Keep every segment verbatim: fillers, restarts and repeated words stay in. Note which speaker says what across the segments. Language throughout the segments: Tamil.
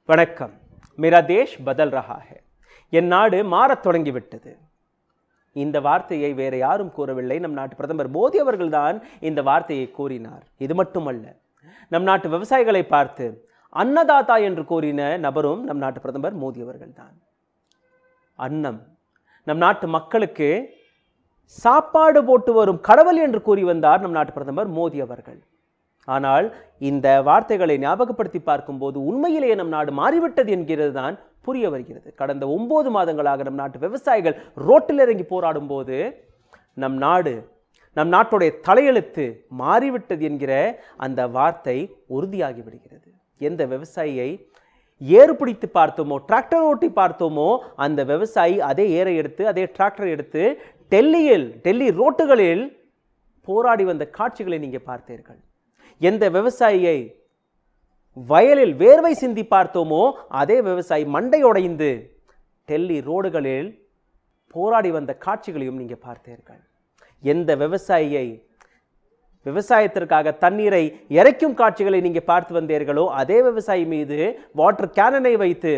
Speaker 1: வணக்கம். मेरा देश बदल रहा है. என் நாடு மாறத் தொடங்கிவிட்டது. இந்த வார்த்தையை வேற யாரும் கூறவில்லை. நம் நாட்டு பிரதமர் மோடி அவர்கள்தான் இந்த வார்த்தையை கூறினார். இது மட்டுமல்ல, நம் நாட்டு விவசாயிகளை பார்த்து அன்னதாதா என்று கூறின நபரும் நம் நாட்டு பிரதமர் மோடி அவர்கள்தான். அன்னம் நம் நாட்டு மக்களுக்கு சாப்பாடு போட்டு வரும் கடவுள் என்று கூறி வந்தார் நம் நாட்டு பிரதமர் மோடி அவர்கள். ஆனால் இந்த வார்த்தைகளை ஞாபகப்படுத்தி பார்க்கும்போது உண்மையிலேயே நம் நாடு மாறிவிட்டது என்கிறது தான் புரிய வருகிறது. கடந்த ஒன்பது மாதங்களாக நம் நாட்டு விவசாயிகள் ரோட்டில் இறங்கி போராடும் போது நம் நாடு நம் நாட்டுடைய தலையெழுத்து மாறிவிட்டது என்கிற அந்த வார்த்தை உறுதியாகி விடுகிறது. எந்த விவசாயியை ஏறு பிடித்து பார்த்தோமோ, டிராக்டர் ஓட்டி பார்த்தோமோ, அந்த விவசாயி அதே ஏரை எடுத்து அதே டிராக்டர் எடுத்து டெல்லியில் டெல்லி ரோட்டுகளில் போராடி வந்த காட்சிகளை நீங்கள் பார்த்தீர்கள். எந்த விவசாயியை வயலில் வேர்வை சிந்தி பார்த்தோமோ, அதே விவசாயி மண்டையுடைந்து டெல்லி ரோடுகளில் போராடி வந்த காட்சிகளையும் நீங்கள் பார்த்தீர்கள். எந்த விவசாயியை விவசாயத்திற்காக தண்ணீரை இறைக்கும் காட்சிகளை நீங்கள் பார்த்து வந்தீர்களோ, அதே விவசாயி மீது வாட்டர் கேனனை வைத்து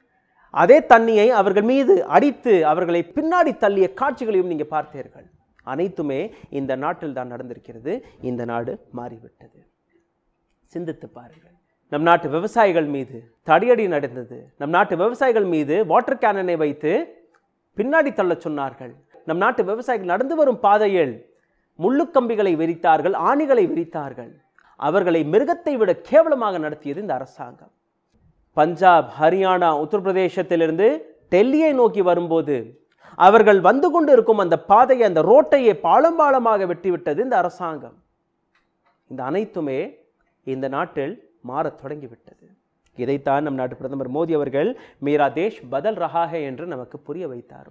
Speaker 1: அதே தண்ணியை அவர்கள் மீது அடித்து அவர்களை பின்னாடி தள்ளிய காட்சிகளையும் நீங்கள் பார்த்தீர்கள். அனைத்துமே இந்த நாட்டில் தான் நடந்திருக்கிறது. இந்த நாடு மாறிவிட்டது. சிந்தித்து பாருங்கள். நம் நாட்டு விவசாயிகள் மீது தடியடி நடந்தது. நம் நாட்டு விவசாயிகள் மீது வாட்டர் கேனனை வைத்து பின்னாடி தள்ள சொன்னார்கள். நம் நாட்டு விவசாயிகள் நடந்து வரும் பாதையில் முள்ளுக்கம்பிகளை விரித்தார்கள், ஆணிகளை விரித்தார்கள். அவர்களை மிருகத்தை விட கேவலமாக நடத்தியது இந்த அரசாங்கம். பஞ்சாப், ஹரியானா, உத்தரப்பிரதேசத்திலிருந்து டெல்லியை நோக்கி வரும்போது அவர்கள் வந்து கொண்டு இருக்கும் அந்த பாதையை, அந்த ரோட்டையை பாலம் பாலமாக வெட்டிவிட்டது இந்த அரசாங்கம். இந்த அனைத்துமே இந்த நாட்டில் மாறத் தொடங்கிவிட்டது. இதைத்தான் நம் நாட்டு பிரதமர் மோடி அவர்கள் மீரா தேஷ் பதல் ரஹா ஹை என்று நமக்கு புரிய வைத்தாரோ.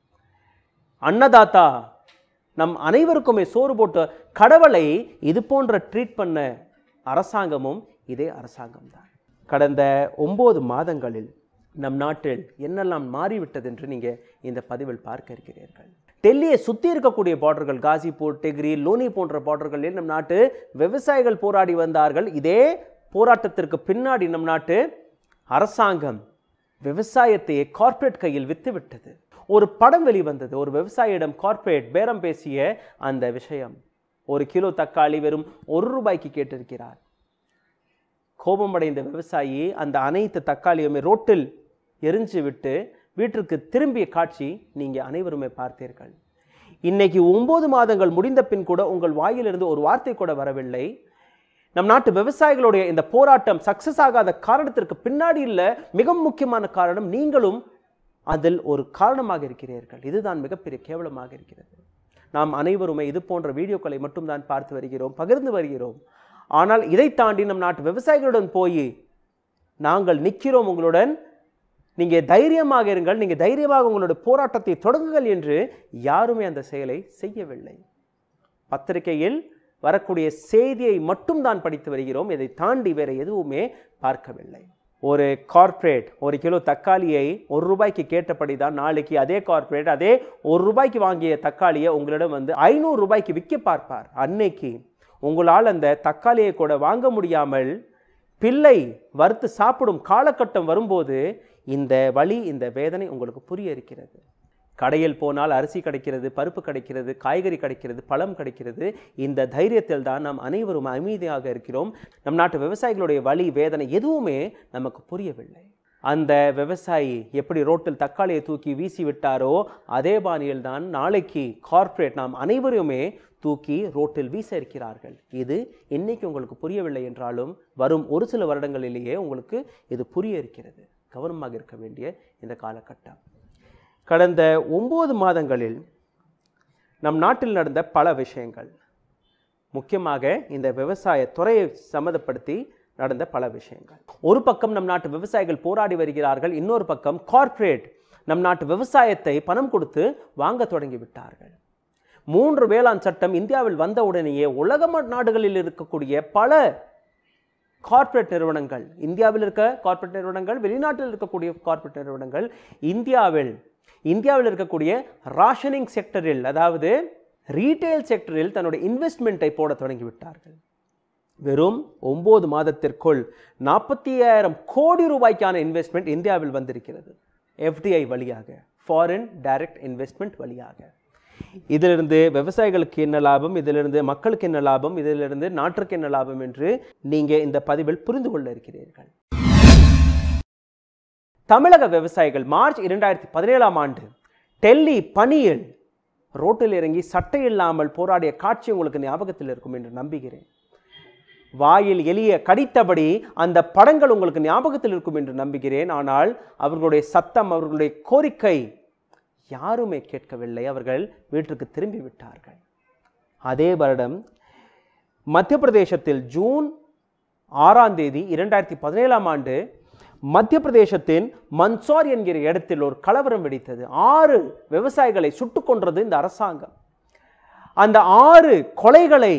Speaker 1: அன்னதாத்தா, நம் அனைவருக்குமே சோறு போட்ட கடவுளை இது போன்ற ட்ரீட் பண்ண அரசாங்கமும் இதே அரசாங்கம் தான். கடந்த ஒன்பது மாதங்களில் நம் நாட்டில் என்னெல்லாம் மாறிவிட்டது என்று நீங்கள் இந்த பதிவில் பார்க்க இருக்கிறீர்கள். டெல்லியை சுற்றி இருக்கக்கூடிய பார்டர்கள், காசிப்பூர், டெக்ரி, லோனி போன்ற பார்டர்களில் நம் நாட்டு விவசாயிகள் போராடி வந்தார்கள். இதே போராட்டத்திற்கு பின்னாடி நம் நாட்டு அரசாங்கம் விவசாயத்தையே கார்ப்பரேட் கையில் வித்து விட்டது. ஒரு படம் வெளிவந்தது. ஒரு விவசாயியிடம் கார்ப்பரேட் பேரம் பேசிய அந்த விஷயம். ஒரு கிலோ தக்காளி வெறும் ஒரு ரூபாய்க்கு கேட்டிருக்கிறார். கோபமடைந்த விவசாயி அந்த அனைத்து தக்காளியுமே ரோட்டில் எரிஞ்சு விட்டு வீட்டிற்கு திரும்பிய காட்சி நீங்கள் அனைவருமே பார்த்தீர்கள். இன்னைக்கு ஒன்பது மாதங்கள் முடிந்த பின் கூட உங்கள் வாயிலிருந்து ஒரு வார்த்தை கூட வரவில்லை. நம் நாட்டு விவசாயிகளுடைய இந்த போராட்டம் சக்சஸ் ஆகாத காரணத்திற்கு பின்னாடி இல்லை, மிக முக்கியமான காரணம் நீங்களும் அதில் ஒரு காரணமாக இருக்கிறீர்கள். இதுதான் மிகப்பெரிய கேவலமாக இருக்கிறது. நாம் அனைவருமே இது போன்ற வீடியோக்களை மட்டும்தான் பார்த்து வருகிறோம், பகிர்ந்து வருகிறோம். ஆனால் இதை தாண்டி நம் நாட்டு விவசாயிகளுடன் போய் நாங்கள் நிற்கிறோம் உங்களுடன், நீங்கள் தைரியமாக இருங்கள், நீங்கள் தைரியமாக உங்களுடைய போராட்டத்தை தொடங்குங்கள் என்று யாருமே அந்த செயலை செய்யவில்லை. பத்திரிகையில் வரக்கூடிய செய்தியை மட்டும் தான் படித்து வருகிறோம். இதை தாண்டி வேற எதுவுமே பார்க்கவில்லை. ஒரு கார்ப்பரேட் ஒரு கிலோ தக்காளியை ஒரு ரூபாய்க்கு கேட்டபடி தான் நாளைக்கு அதே கார்ப்பரேட் அதே ஒரு ரூபாய்க்கு வாங்கிய தக்காளியை உங்களிடம் வந்து ஐநூறு ரூபாய்க்கு விற்க பார்ப்பார். அன்னைக்கு உங்களால் அந்த தக்காளியை கூட வாங்க முடியாமல் பிள்ளை வறுத்து சாப்பிடும் காலகட்டம் வரும்போது இந்த வலி, இந்த வேதனை உங்களுக்கு புரிய இருக்கிறது. கடையில் போனால் அரிசி கிடைக்கிறது, பருப்பு கிடைக்கிறது, காய்கறி கிடைக்கிறது, பழம் கிடைக்கிறது. இந்த தைரியத்தில் தான் நாம் அனைவரும் அமைதியாக இருக்கிறோம். நம் நாட்டு விவசாயிகளுடைய வலி, வேதனை எதுவுமே நமக்கு புரியவில்லை. அந்த விவசாயி எப்படி ரோட்டில் தக்காளியை தூக்கி வீசி விட்டாரோ அதே பாணியில் தான் நாளைக்கு கார்ப்பரேட் நாம் அனைவருமே தூக்கி ரோட்டில் வீச இருக்கிறார்கள். இது இன்னைக்கு உங்களுக்கு புரியவில்லை என்றாலும் வரும் ஒரு சில வருடங்களிலேயே உங்களுக்கு இது புரிய இருக்கிறது. கவனமாக இருக்க வேண்டிய இந்த காலகட்டம். கடந்த ஒன்பது மாதங்களில் நம் நாட்டில் நடந்த பல விஷயங்கள், முக்கியமாக இந்த விவசாய துறையை சம்மந்தப்படுத்தி நடந்த பல விஷயங்கள். ஒரு பக்கம் நம் நாட்டு விவசாயிகள் போராடி வருகிறார்கள், இன்னொரு பக்கம் கார்ப்பரேட் நம் நாட்டு விவசாயத்தை பணம் கொடுத்து வாங்க தொடங்கி விட்டார்கள். மூன்று வேளாண் சட்டம் இந்தியாவில் வந்த உடனேயே உலக நாடுகளில் இருக்கக்கூடிய பல கார்ப்பரேட் நிறுவனங்கள், இந்தியாவில் இருக்க கார்ப்பரேட் நிறுவனங்கள், வெளிநாட்டில் இருக்கக்கூடிய கார்ப்பரேட் நிறுவனங்கள் இந்தியாவில் இந்தியாவில் இருக்கக்கூடிய ராஷனிங் செக்டரில், அதாவது ரீட்டைல் செக்டரில் தன்னுடைய இன்வெஸ்ட்மெண்ட்டை போட தொடங்கிவிட்டார்கள். வெறும் ஒன்பது மாதத்திற்குள் நாற்பத்தி ஐயாயிரம் கோடி ரூபாய்க்கான இன்வெஸ்ட்மெண்ட் இந்தியாவில் வந்திருக்கிறது. எஃப்டிஐ வழியாக, ஃபாரின் டைரக்ட் இன்வெஸ்ட்மெண்ட் வழியாக. இதிலிருந்து விவசாயிகளுக்கு என்ன லாபம், இதிலிருந்து மக்களுக்கு என்ன லாபம், இதிலிருந்து நாட்டுக்கு என்ன லாபம் என்று நீங்க இந்த பதிவில் புரிந்து கொள்ள இருக்கிறீர்கள். தமிழக விவசாயிகள் மார்ச் இரண்டாயிரத்தி பதினேழாம் ஆண்டு டெல்லி பனியில் ரோட்டில் இறங்கி சட்டை இல்லாமல் போராடிய காட்சி உங்களுக்கு ஞாபகத்தில் இருக்கும் என்று நம்புகிறேன். வாயில் எலிய கடித்தபடி அந்த படங்கள் உங்களுக்கு ஞாபகத்தில் இருக்கும் என்று நம்புகிறேன். ஆனால் அவர்களுடைய சத்தம், அவர்களுடைய கோரிக்கை யாருமே கேட்கவில்லை. அவர்கள் வீட்டிற்கு திரும்பி விட்டார்கள். அதே வருடம் மத்திய பிரதேசத்தில் ஜூன் ஆறாம் தேதி இரண்டாயிரத்தி பதினேழாம் ஆண்டு மத்திய பிரதேசத்தின் மன்சோர் என்கிற இடத்தில் ஒரு கலவரம் வெடித்தது. ஆறு விவசாயிகளை சுட்டுக் கொன்றது இந்த அரசாங்கம். அந்த ஆறு கொலைகளை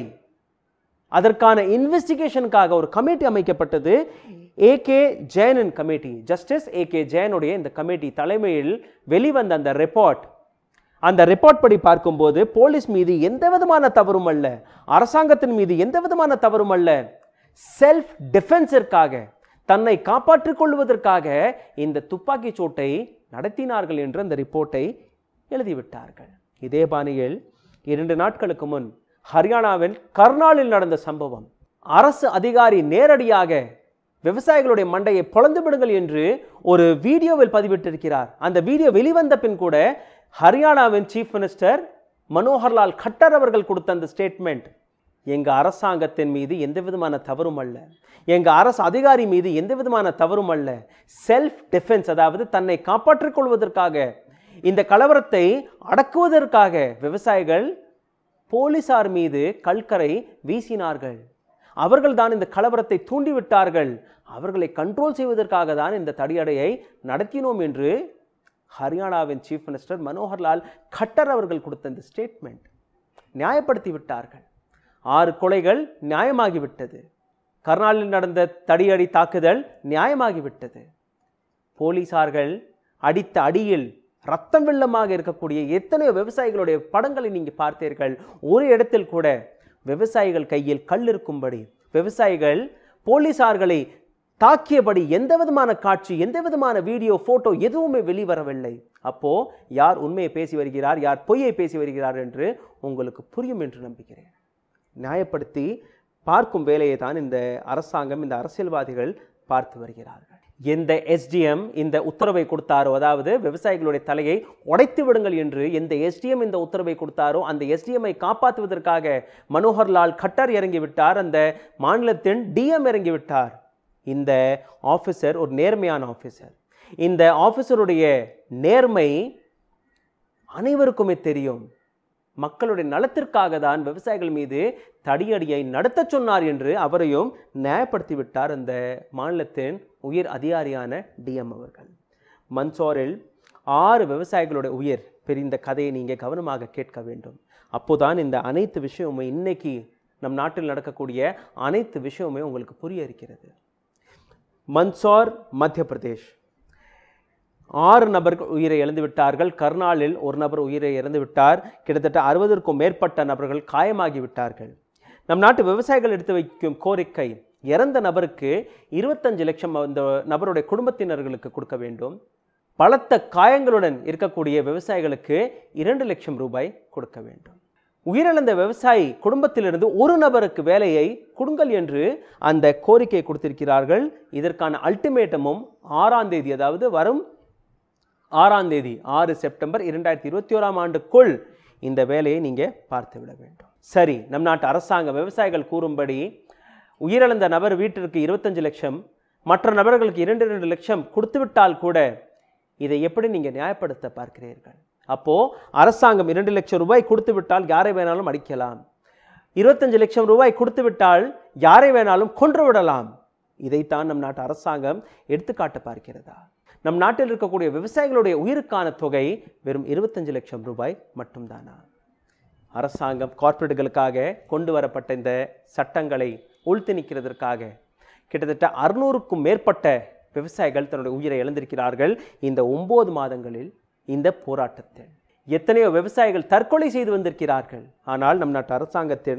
Speaker 1: அதற்கான இன்வெஸ்டிகேஷனுக்காக ஒரு கமிட்டி அமைக்கப்பட்டது. ஏ கே ஜெயனின் கமிட்டி, ஜஸ்டிஸ் ஏ கே ஜெயனுடைய இந்த கமிட்டி தலைமையில் வெளிவந்த அந்த ரிப்போர்ட், அந்த ரிப்போர்ட் படி பார்க்கும்போது போலீஸ் மீது எந்த விதமான தவறும் அல்ல, அரசாங்கத்தின் மீது எந்த விதமான தவறும் அல்ல, செல்ஃப் டிஃபென்ஸிற்காக, தன்னை காப்பாற்றிக் கொள்வதற்காக இந்த துப்பாக்கி சூட்டை நடத்தினார்கள் என்று அந்த ரிப்போர்ட்டை எழுதிவிட்டார்கள். இதே பாணியில் இரண்டு நாட்களுக்கு முன் ஹரியானாவில் கர்னாலில் நடந்த சம்பவம், அரசு அதிகாரி நேரடியாக விவசாயிகளுடைய மண்டையை பொளந்து விடுங்கள் என்று ஒரு வீடியோவில் பதிவிட்டிருக்கிறார். அந்த வீடியோ வெளிவந்த பின் கூட ஹரியானாவின் சீஃப் மினிஸ்டர் மனோகர் லால் கட்டர் அவர்கள் கொடுத்த அந்த ஸ்டேட்மெண்ட், எங்க அரசாங்கத்தின் மீது எந்த விதமான தவறும் அல்ல, எங்க அரசு அதிகாரி மீது எந்த விதமான தவறும் அல்ல, செல்ஃப் டிஃபென்ஸ், அதாவது தன்னை காப்பாற்றிக் கொள்வதற்காக, இந்த கலவரத்தை அடக்குவதற்காக விவசாயிகள் போலீசார் மீது கல்கரை வீசினார்கள். அவர்கள் தான் இந்த கலவரத்தை தூண்டிவிட்டார்கள். அவர்களை கண்ட்ரோல் செய்வதற்காக தான் இந்த தடியடையை நடத்தினோம் என்று ஹரியானாவின் சீஃப் மினிஸ்டர் மனோகர் லால் கட்டர் அவர்கள் கொடுத்த இந்த ஸ்டேட்மெண்ட் நியாயப்படுத்தி விட்டார்கள். ஆறு கொலைகள் நியாயமாகிவிட்டது. கர்னாலில் நடந்த தடியடி தாக்குதல் நியாயமாகிவிட்டது. போலீசார்கள் அடித்த அடியில் ரத்தம் வெள்ளமாக இருக்கக்கூடிய எத்தனையோ விவசாயிகளுடைய படங்களை நீங்க பார்த்தீர்கள். ஒரு இடத்தில் கூட விவசாயிகள் கையில் கல் இருக்கும்படி, விவசாயிகள் போலீசார்களை தாக்கியபடி எந்த விதமான காட்சி, எந்த விதமான வீடியோ, போட்டோ எதுவுமே வெளிவரவில்லை. அப்போ யார் உண்மையை பேசி வருகிறார், யார் பொய்யை பேசி வருகிறார் என்று உங்களுக்கு புரியும் என்று நம்புகிறேன். நியாயப்படுத்தி பார்க்கும் வேலையை தான் இந்த அரசாங்கம், இந்த அரசியல்வாதிகள் பார்த்து வருகிறார்கள். எந்த எஸ்டிஎம் இந்த உத்தரவை கொடுத்தாரோ, அதாவது விவசாயிகளுடைய தலையை உடைத்து விடுங்கள் என்று எந்த எஸ்டிஎம் இந்த உத்தரவை கொடுத்தாரோ, அந்த எஸ்டிஎம்ஐ காப்பாற்றுவதற்காக மனோகர் லால் கட்டர் இறங்கிவிட்டார். அந்த மாநிலத்தின் டிஎம் இறங்கிவிட்டார். இந்த ஆஃபீஸர் ஒரு நேர்மையான ஆஃபீஸர். இந்த ஆஃபீஸருடைய நேர்மை அனைவருக்குமே தெரியும். மக்களுடைய நலத்திற்காக தான் விவசாயிகள் மீது தடியடியை நடத்த சொன்னார் என்று அவரையும் நியாயப்படுத்தி விட்டார் அந்த மாநிலத்தின் உயர் அதிகாரியான டிஎம் அவர்கள். மன்சோரில் ஆறு விவசாயிகளுடைய உயிர் பிரிந்த கதையை நீங்கள் கவனமாக கேட்க வேண்டும். அப்போதான் இந்த அனைத்து விஷயமுமே, இன்னைக்கு நம் நாட்டில் நடக்கக்கூடிய அனைத்து விஷயமுமே உங்களுக்கு புரிய இருக்கிறது. மன்சோர், மத்திய பிரதேஷ், ஆறு நபர்கள் உயிரை இழந்து விட்டார்கள். கர்னாலில் ஒரு நபர் உயிரை இழந்து விட்டார். கிட்டத்தட்ட அறுபதற்கும் மேற்பட்ட நபர்கள் காயமாகி விட்டார்கள். நம் நாட்டு விவசாயிகள் எடுத்து வைக்கும் கோரிக்கை, இறந்த நபருக்கு இருபத்தஞ்சு லட்சம் அந்த நபருடைய குடும்பத்தினர்களுக்கு கொடுக்க வேண்டும். பலத்த காயங்களுடன் இருக்கக்கூடிய விவசாயிகளுக்கு இரண்டு லட்சம் ரூபாய் கொடுக்க வேண்டும். உயிரிழந்த விவசாயி குடும்பத்திலிருந்து ஒரு நபருக்கு வேலையை கொடுங்கள் என்று அந்த கோரிக்கை கொடுத்திருக்கிறார்கள். இதற்கான அல்டிமேட்டமும் ஆறாம் தேதி, அதாவது வரும் ஆறாம் தேதி ஆறு செப்டம்பர் இரண்டாயிரத்தி இருபத்தி ஓராம் ஆண்டுக்குள் இந்த வேலையை நீங்க பார்த்து விட வேண்டும். சரி, நம் நாட்டு அரசாங்கம் விவசாயிகள் கூறும்படி உயிரிழந்த நபர் வீட்டிற்கு இருபத்தஞ்சு லட்சம், மற்ற நபர்களுக்கு இரண்டு இரண்டு லட்சம் கொடுத்துவிட்டால் கூட இதை எப்படி நீங்க நியாயப்படுத்த பார்க்கிறீர்கள்? அப்போ அரசாங்கம் இரண்டு லட்சம் ரூபாய் கொடுத்து விட்டால் யாரை வேணாலும் அடிக்கலாம், இருபத்தஞ்சு லட்சம் ரூபாய் கொடுத்து விட்டால் யாரை வேணாலும் கொன்று விடலாம். இதைத்தான் நம் நாட்டு அரசாங்கம் எடுத்துக்காட்ட பார்க்கிறதா? நம் நாட்டில் இருக்கக்கூடிய விவசாயிகளுடைய உயிருக்கான தொகை வெறும் இருபத்தஞ்சு லட்சம் ரூபாய் மட்டும்தானா? அரசாங்கம் கார்ப்பரேட்டுகளுக்காக கொண்டு வரப்பட்ட இந்த சட்டங்களை உள்திணிக்கிறதற்காக கிட்டத்தட்ட அறுநூறுக்கும் மேற்பட்ட விவசாயிகள் தன்னுடைய உயிரை இழந்திருக்கிறார்கள் இந்த ஒன்பது மாதங்களில். இந்த போராட்டத்தில் எத்தனையோ விவசாயிகள் தற்கொலை செய்து வந்திருக்கிறார்கள். ஆனால் நம் நாட்டு அரசாங்கத்தின்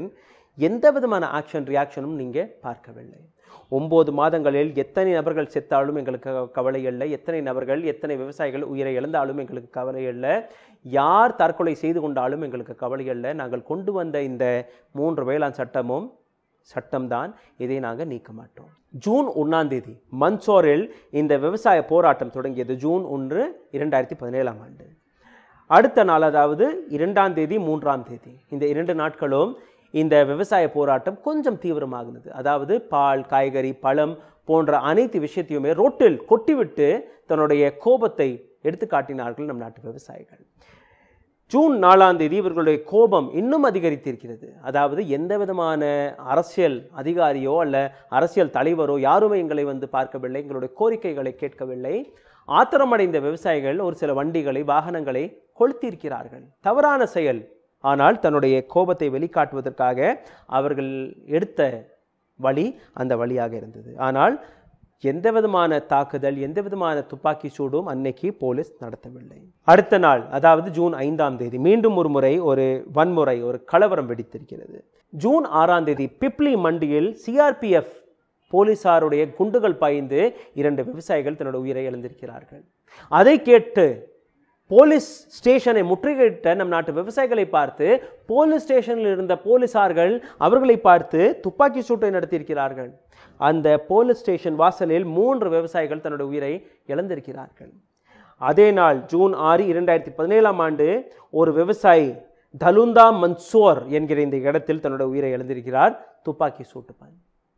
Speaker 1: எந்த விதமான ஆக்ஷன் ரியாக்ஷனும் நீங்கள் பார்க்கவில்லை. ஒம்பது மாதங்களில் எத்தனை நபர்கள் செத்தாலும் எங்களுக்கு கவலை இல்லை, எத்தனை நபர்கள் எத்தனை விவசாயிகள் உயிரை இழந்தாலும் எங்களுக்கு கவலை இல்லை, யார் தற்கொலை செய்து கொண்டாலும் எங்களுக்கு கவலை இல்லை. நாங்கள் கொண்டு வந்த இந்த மூன்று வேளாண் சட்டமும் சட்டம்தான், இதை நாங்கள் நீக்க மாட்டோம். ஜூன் ஒன்றாம் தேதி மன்சோரில் இந்த விவசாய போராட்டம் தொடங்கியது. ஜூன் ஒன்று இரண்டாயிரத்தி பதினேழாம் ஆண்டு. அடுத்த நாள், அதாவது இரண்டாம் தேதி மூன்றாம் தேதி, இந்த இரண்டு நாட்களும் இந்த விவசாய போராட்டம் கொஞ்சம் தீவிரமாகுது. அதாவது பால், காய்கறி, பழம் போன்ற அனைத்து விஷயத்தையுமே ரோட்டில் கொட்டிவிட்டு தன்னுடைய கோபத்தை எடுத்து காட்டினார்கள் நம் நாட்டு விவசாயிகள். ஜூன் நாலாம் தேதி இவர்களுடைய கோபம் இன்னும் அதிகரித்திருக்கிறது. அதாவது எந்த விதமான அரசியல் அதிகாரியோ அல்ல அரசியல் தலைவரோ யாருமே எங்களை வந்து பார்க்கவில்லை, எங்களுடைய கோரிக்கைகளை கேட்கவில்லை. ஆத்திரமடைந்த விவசாயிகள் ஒரு சில வண்டிகளை, வாகனங்களை கொளுத்தியிருக்கிறார்கள். தவறான செயல். ஆனால் தன்னுடைய கோபத்தை வெளிக்காட்டுவதற்காக அவர்கள் எடுத்த வழி அந்த வழியாக இருந்தது. ஆனால் எந்த விதமான தாக்குதல், எந்த விதமான துப்பாக்கி சூடும் அன்னைக்கு போலீஸ் நடத்தவில்லை. அடுத்த நாள், அதாவது ஜூன் ஐந்தாம் தேதி மீண்டும் ஒரு முறை ஒரு வன்முறை, ஒரு கலவரம் வெடித்திருக்கிறது. ஜூன் ஆறாம் தேதி பிப்ளி மண்டியில் சிஆர்பிஎஃப் போலீசாருடைய குண்டுகள் பாய்ந்து இரண்டு விவசாயிகள் தன்னுடைய உயிரை இழந்திருக்கிறார்கள். அதை கேட்டு போலீஸ் ஸ்டேஷனை முற்றுகையிட்ட நம் நாட்டு விவசாயிகளை பார்த்து போலீஸ் ஸ்டேஷனில் இருந்த போலீசார்கள் அவர்களை பார்த்து துப்பாக்கி சூட்டை நடத்தியிருக்கிறார்கள். அந்த போலீஸ் ஸ்டேஷன் வாசலில் மூன்று விவசாயிகள் தன்னுடைய உயிரை இழந்திருக்கிறார்கள். அதே நாள் ஜூன் ஆறு இரண்டாயிரத்தி பதினேழாம் ஆண்டு ஒரு விவசாயி தலுந்தா மன்சோர் என்கிற இந்த இடத்தில் தன்னுடைய உயிரை இழந்திருக்கிறார், துப்பாக்கி சூட்டு பாய்.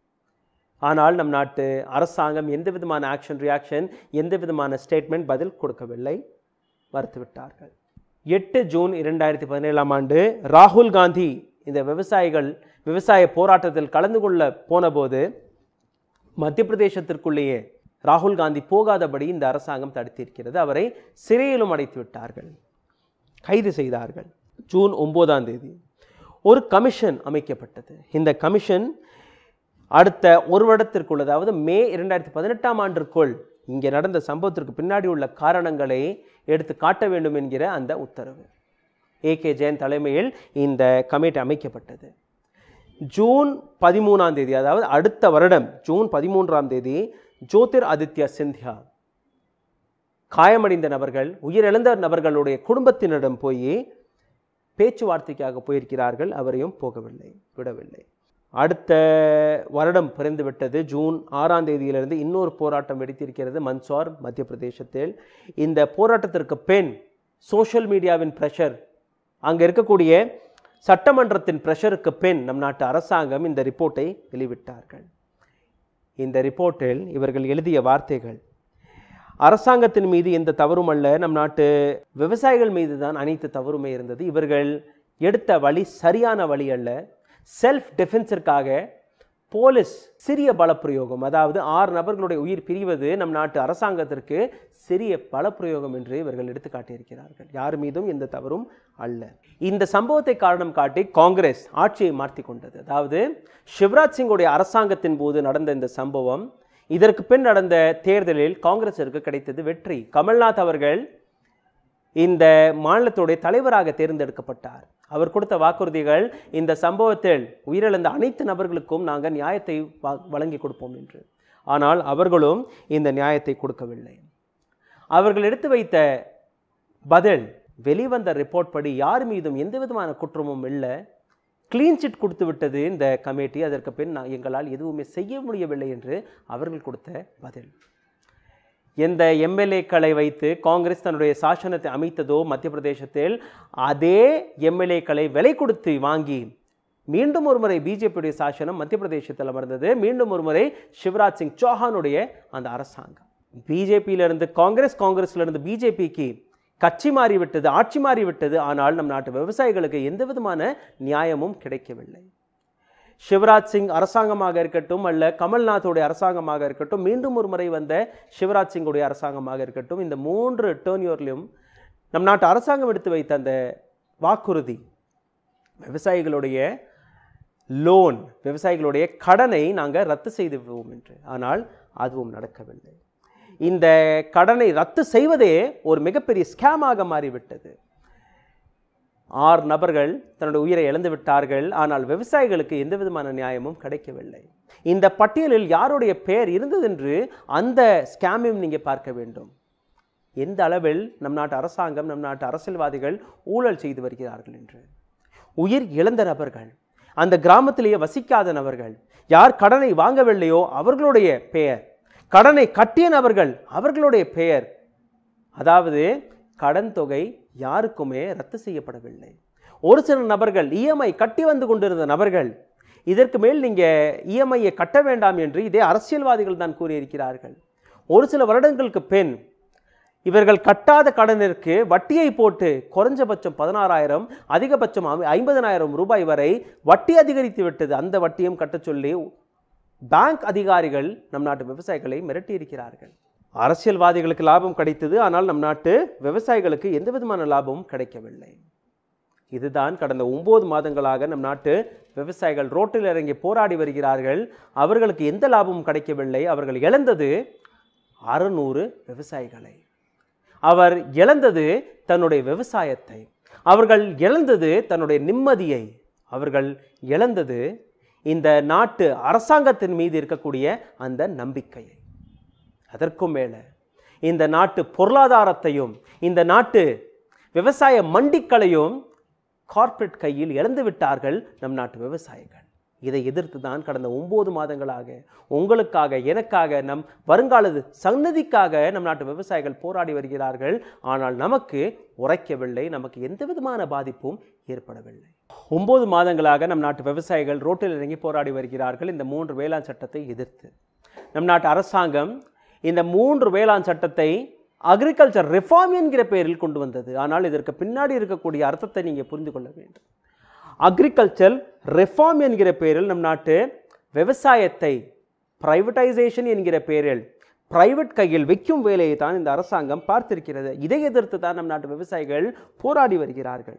Speaker 1: ஆனால் நம் நாட்டு அரசாங்கம் எந்த விதமான ஆக்ஷன் ரியாக்ஷன், எந்த விதமான ஸ்டேட்மெண்ட் பதில் கொடுக்கவில்லை, மறுத்துவிட்டார்கள். எட்டு ஜூன் இரண்டாயிரத்தி பதினேழாம் ஆண்டு ராகுல் காந்தி இந்த விவசாயிகள் விவசாய போராட்டத்தில் கலந்து கொள்ள போன போது மத்திய பிரதேசத்திற்குள்ளேயே ராகுல் காந்தி போகாதபடி இந்த அரசாங்கம் தடுத்திருக்கிறது. அவரை சிறையிலும் அடைத்து விட்டார்கள், கைது செய்தார்கள். ஜூன் ஒன்பதாம் தேதி ஒரு கமிஷன் அமைக்கப்பட்டது. இந்த கமிஷன் அடுத்த ஒரு வருடத்திற்குள், அதாவது மே இரண்டாயிரத்தி பதினெட்டாம் ஆண்டிற்குள் இங்கே நடந்த சம்பவத்திற்கு பின்னாடி உள்ள காரணங்களை எடுத்து காட்ட வேண்டும் என்கிற அந்த உத்தரவு. ஏ கே ஜெயின் தலைமையில் இந்த கமிட்டி அமைக்கப்பட்டது. ஜூன் பதிமூணாம் தேதி, அதாவது அடுத்த வருடம் ஜூன் பதிமூன்றாம் தேதி ஜோதிர் ஆதித்யா சிந்தியா காயமடைந்த நபர்கள், உயிரிழந்த நபர்களுடைய குடும்பத்தினரிடம் போய் பேச்சுவார்த்தைக்காக போயிருக்கிறார்கள். அவரையும் போகவில்லை, விடவில்லை. அடுத்த வருடம் பிறந்து விட்டது. ஜூன் ஆறாம் தேதியிலிருந்து இன்னொரு போராட்டம் வெடித்திருக்கிறது மன்சோர், மத்திய பிரதேசத்தில். இந்த போராட்டத்திற்கு பின் சோஷியல் மீடியாவின் ப்ரெஷர், அங்கே இருக்கக்கூடிய சட்டமன்றத்தின் ப்ரெஷருக்கு பின் நம் நாட்டு அரசாங்கம் இந்த ரிப்போர்ட்டை வெளிவிட்டார்கள். இந்த ரிப்போர்ட்டில் இவர்கள் எழுதிய வார்த்தைகள், அரசாங்கத்தின் மீது எந்த தவறும் அல்ல, நம் நாட்டு விவசாயிகள் மீது தான் அனைத்து தவறுமே இருந்தது. இவர்கள் எடுத்த வழி சரியான வழி அல்ல. செல்ஃப் டிஃபென்ஸிற்காக போலீஸ் சிறிய பலப்பிரயோகம், அதாவது ஆறு நபர்களுடைய உயிர் பிரிவது நம் நாட்டு அரசாங்கத்திற்கு சிறிய பலப்பிரயோகம் என்று இவர்கள் எடுத்து காட்டியிருக்கிறார்கள். யார் மீதும் எந்த தவறும் அல்ல. இந்த சம்பவத்தை காரணம் காட்டி காங்கிரஸ் ஆட்சியை மாற்றி கொண்டது. அதாவது சிவராஜ் சிங்குடைய அரசாங்கத்தின் போது நடந்த இந்த சம்பவம், இதற்கு பின் நடந்த தேர்தலில் காங்கிரஸிற்கு கிடைத்தது வெற்றி. கமல்நாத் அவர்கள் இந்த மாநிலத்துடைய தலைவராக தேர்ந்தெடுக்கப்பட்டார். அவர் கொடுத்த வாக்குறுதிகள், இந்த சம்பவத்தில் உயிரிழந்த அனைத்து நபர்களுக்கும் நாங்கள் நியாயத்தை வழங்கி கொடுப்போம் என்று. ஆனால் அவர்களும் இந்த நியாயத்தை கொடுக்கவில்லை. அவர்கள் எடுத்து வைத்த பதில், வெளிவந்த ரிப்போர்ட் படி யார் மீதும் எந்த விதமான குற்றமும் இல்லை, கிளீன் சிட் கொடுத்து விட்டது இந்த கமிட்டி, அதற்கு பின் எங்களால் எதுவுமே செய்ய முடியவில்லை என்று அவர்கள் கொடுத்த பதில். எந்த எம்எல்ஏக்களை வைத்து காங்கிரஸ் தன்னுடைய சாசனத்தை அமைத்ததோ மத்திய பிரதேசத்தில், அதே எம்எல்ஏக்களை விலை கொடுத்து வாங்கி மீண்டும் ஒரு முறை பிஜேபியுடைய சாசனம் மத்திய பிரதேசத்தில் அமர்ந்தது. மீண்டும் ஒரு முறை சிவராஜ் சிங் சௌஹானுடைய அந்த அரசாங்கம். பிஜேபியிலிருந்து காங்கிரஸ், காங்கிரஸிலிருந்து பிஜேபிக்கு கட்சி மாறிவிட்டது, ஆட்சி மாறிவிட்டது. ஆனால் நம் நாட்டு விவசாயிகளுக்கு எந்த விதமான நியாயமும் கிடைக்கவில்லை. சிவராஜ் சிங் அரசாங்கமாக இருக்கட்டும், அல்ல கமல்நாத்துடைய அரசாங்கமாக இருக்கட்டும், மீண்டும் ஒரு முறை வந்த சிவராஜ் சிங்குடைய அரசாங்கமாக இருக்கட்டும், இந்த மூன்று டேர்னியர்லையும் நம் நாட்டு அரசாங்கம் எடுத்து வைத்த அந்த வாக்குறுதி, விவசாயிகளுடைய லோன், விவசாயிகளுடைய கடனை நாங்கள் ரத்து செய்து விடுவோம் என்று. ஆனால் அதுவும் நடக்கவில்லை. இந்த கடனை ரத்து செய்வதே ஒரு மிகப்பெரிய ஸ்கேமாக மாறிவிட்டது. ஆறு நபர்கள் தன்னுடைய உயிரை இழந்து விட்டார்கள். ஆனால் விவசாயிகளுக்கு எந்த விதமான நியாயமும் கிடைக்கவில்லை. இந்த பட்டியலில் யாருடைய பெயர் இருந்தது என்று அந்த ஸ்கேமையும் நீங்கள் பார்க்க வேண்டும். எந்த அளவில் நம் நாட்டு அரசாங்கம், நம் நாட்டு அரசியல்வாதிகள் ஊழல் செய்து வருகிறார்கள் என்று. உயிர் இழந்த நபர்கள், அந்த கிராமத்திலேயே வசிக்காத நபர்கள், யார் கடனை வாங்கவில்லையோ அவர்களுடைய பெயர், கடனை கட்டிய நபர்கள் அவர்களுடைய பெயர், அதாவது கடன் தொகை யாருக்குமே ரத்து செய்யப்படவில்லை. ஒரு சில நபர்கள் இஎம்ஐ கட்டி வந்து கொண்டிருந்த நபர்கள், இதற்கு மேல் நீங்கள் இஎம்ஐயை கட்ட வேண்டாம் என்று இதே அரசியல்வாதிகள் தான் கூறியிருக்கிறார்கள். ஒரு சில வருடங்களுக்கு பின் இவர்கள் கட்டாத கடனிற்கு வட்டியை போட்டு குறைஞ்சபட்சம் பதினாறாயிரம் அதிகபட்சம் ஐம்பதனாயிரம் ரூபாய் வரை வட்டி அதிகரித்து விட்டது. அந்த வட்டியும் கட்டச் சொல்லி பேங்க் அதிகாரிகள் நம் நாட்டு விவசாயிகளை மிரட்டி இருக்கிறார்கள். அரசியல்வாதிகளுக்கு லாபம் கிடைத்தது, ஆனால் நம் நாட்டு விவசாயிகளுக்கு எந்த விதமான லாபமும் கிடைக்கவில்லை. இதுதான் கடந்த ஒன்பது மாதங்களாக நம் நாட்டு விவசாயிகள் ரோட்டில் இறங்கி போராடி வருகிறார்கள். அவர்களுக்கு எந்த லாபமும் கிடைக்கவில்லை. அவர்கள் இழந்தது அறுநூறு விவசாயிகளை, அவர் இழந்தது தன்னுடைய விவசாயத்தை, அவர்கள் இழந்தது தன்னுடைய நிம்மதியை, அவர்கள் இழந்தது இந்த நாட்டு அரசாங்கத்தின் மீது இருக்கக்கூடிய அந்த நம்பிக்கையை. அதற்கும் மேலே இந்த நாட்டு பொருளாதாரத்தையும் இந்த நாட்டு விவசாய மண்டிக்களையும் கார்ப்பரேட் கையில் இழந்து விட்டார்கள் நம் நாட்டு விவசாயிகள். இதை எதிர்த்து தான் கடந்த ஒன்பது மாதங்களாக உங்களுக்காக, எனக்காக, நம் வருங்கால சன்னதிக்காக நம் நாட்டு விவசாயிகள் போராடி வருகிறார்கள். ஆனால் நமக்கு உரைக்கவில்லை, நமக்கு எந்த விதமான பாதிப்பும் ஏற்படவில்லை. ஒன்பது மாதங்களாக நம் நாட்டு விவசாயிகள் ரோட்டில் இறங்கி போராடி வருகிறார்கள் இந்த மூன்று வேளாண் சட்டத்தை எதிர்த்து. நம் நாட்டு அரசாங்கம் இந்த மூன்று வேளாண் சட்டத்தை அக்ரிகல்ச்சர் ரிஃபார்ம் என்கிற பெயரில் கொண்டு வந்தது. ஆனால் இதற்கு பின்னாடி இருக்கக்கூடிய அர்த்தத்தை நீங்கள் புரிந்து கொள்ள வேண்டும். அக்ரிகல்ச்சர் ரிஃபார்ம் என்கிற பெயரில் நம் நாட்டு விவசாயத்தை பிரைவேட்டைசேஷன் என்கிற பெயரில் பிரைவேட் கையில் வைக்கும் வேலையை தான் இந்த அரசாங்கம் பார்த்திருக்கிறது. இதை எதிர்த்து தான் நம் நாட்டு விவசாயிகள் போராடி வருகிறார்கள்.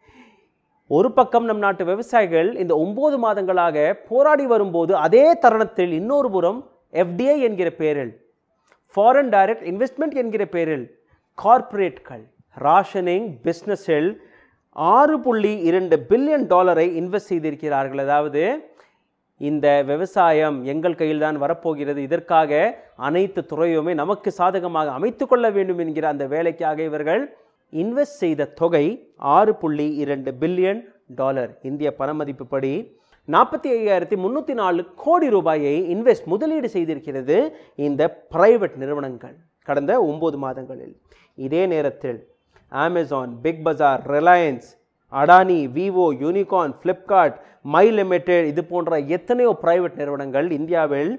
Speaker 1: ஒரு பக்கம் நம் நாட்டு விவசாயிகள் இந்த ஒன்பது மாதங்களாக போராடி வரும்போது, அதே தருணத்தில் இன்னொரு புறம் எஃப்டிஐ என்கிற பெயரில், ஃபாரின் டைரக்ட் இன்வெஸ்ட்மெண்ட் என்கிற பெயரில் கார்ப்பரேட்கள் ராஷனிங் பிஸ்னஸில் ஆறு புள்ளி இரண்டு பில்லியன் டாலரை இன்வெஸ்ட் செய்திருக்கிறார்கள். அதாவது இந்த விவசாயம் எங்கள் கையில் தான் வரப்போகிறது, இதற்காக அனைத்து துறையுமே நமக்கு சாதகமாக அமைத்து கொள்ள வேண்டும் என்கிற அந்த வேலைக்காக இவர்கள் இன்வெஸ்ட் செய்த தொகை ஆறு புள்ளி இரண்டு பில்லியன் டாலர். இந்திய பணமதிப்புப்படி நாற்பத்தி ஐயாயிரத்தி முன்னூற்றி நாலு கோடி ரூபாயை இன்வெஸ்ட் முதலீடு செய்திருக்கிறது இந்த பிரைவேட் நிறுவனங்கள் கடந்த ஒன்பது மாதங்களில். இதே நேரத்தில் Amazon, Big Bazaar, Reliance, Adani, Vivo, unicorn, Flipkart, my limited இது போன்ற எத்தனையோ பிரைவேட் நிறுவனங்கள் இந்தியாவில்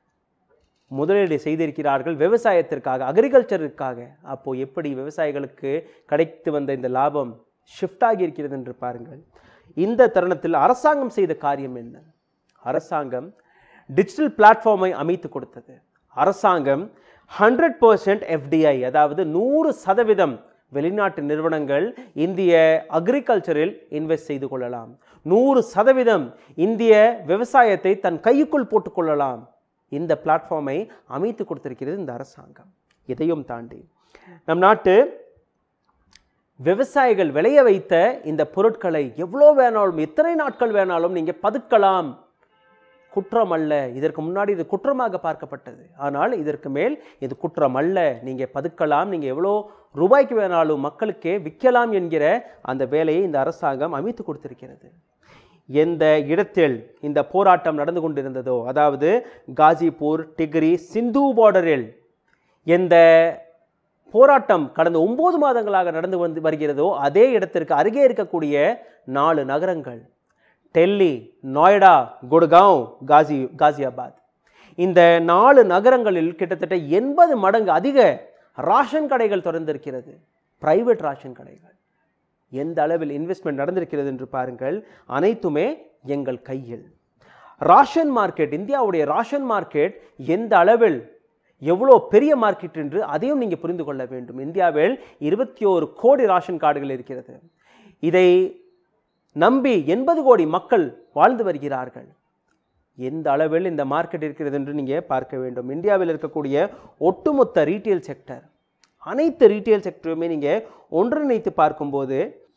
Speaker 1: முதலீடு செய்திருக்கிறார்கள் விவசாயத்திற்காக, அக்ரிகல்ச்சருக்காக. அப்போது எப்படி விவசாயிகளுக்கு கிடைத்து வந்த இந்த லாபம் ஷிஃப்ட் ஆகியிருக்கிறது என்று பாருங்கள். இந்த தருணத்தில் அரசாங்கம் செய்த காரியம் என்ன? அரசாங்கம் டிஜிட்டல் பிளாட்ஃபார்மை அமைத்து கொடுத்தது. அரசாங்கம் ஹண்ட்ரட் பர்சன்ட் எஃப்டிஐ, அதாவது நூறு சதவீதம் வெளிநாட்டு நிறுவனங்கள் இந்திய அக்ரிகல்ச்சரில் இன்வெஸ்ட் செய்து கொள்ளலாம், நூறு சதவீதம் இந்திய விவசாயத்தை தன் கைக்குள் போட்டுக்கொள்ளலாம். இந்த பிளாட்ஃபார்மை அமைத்து கொடுத்திருக்கிறது இந்த அரசாங்கம். இதையும் தாண்டி நம் நாட்டு விவசாயிகள் விளைய வைத்த இந்த பொருட்களை எவ்வளோ வேணாலும், எத்தனை நாட்கள் வேணாலும் நீங்கள் பதுக்கலாம், குற்றம் அல்ல. இதற்கு முன்னாடி இது குற்றமாக பார்க்கப்பட்டது, ஆனால் இதற்கு மேல் இது குற்றம் அல்ல, நீங்கள் பதுக்கலாம், நீங்கள் எவ்வளோ ரூபாய்க்கு வேணாலும் மக்களுக்கே விற்கலாம் என்கிற அந்த வேலையை இந்த அரசாங்கம் அமைத்து கொடுத்திருக்கிறது. எந்த இடத்தில் இந்த போராட்டம் நடந்து கொண்டிருந்ததோ, அதாவது காஜிபூர், டிகிரி, சிந்து பார்டரில் எந்த போராட்டம் கடந்த ஒன்பது மாதங்களாக நடந்து வந்து வருகிறதோ அதே இடத்திற்கு அருகே இருக்கக்கூடிய நாலு நகரங்கள் டெல்லி, நொய்டா, குட்காவ், காசி காசியாபாத் இந்த நாலு நகரங்களில் கிட்டத்தட்ட எண்பது மடங்கு அதிக ராஷன் கடைகள் திறந்திருக்கிறது, பிரைவேட் ராஷன் கடைகள். எந்த அளவில் இன்வெஸ்ட்மெண்ட் நடந்திருக்கிறது என்று பாருங்கள். அனைத்துமே எங்கள் கையில். ராஷன் மார்க்கெட், இந்தியாவுடைய ராஷன் மார்க்கெட் எந்த அளவில் எவ்வளோ பெரிய மார்க்கெட் என்று அதையும் நீங்கள் புரிந்து கொள்ள வேண்டும். இந்தியாவில் இருபத்தி ஓரு கோடி ராஷன் கார்டுகள் இருக்கிறது. இதை நம்பி எண்பது கோடி மக்கள் வாழ்ந்து வருகிறார்கள். எந்த அளவில் இந்த மார்க்கெட் இருக்கிறது என்று நீங்கள் பார்க்க வேண்டும். இந்தியாவில் இருக்கக்கூடிய ஒட்டுமொத்த ரீட்டெயில் செக்டர், அனைத்து ரீட்டெயில் செக்டருமே நீங்கள் ஒன்றிணைத்து பார்க்கும்போது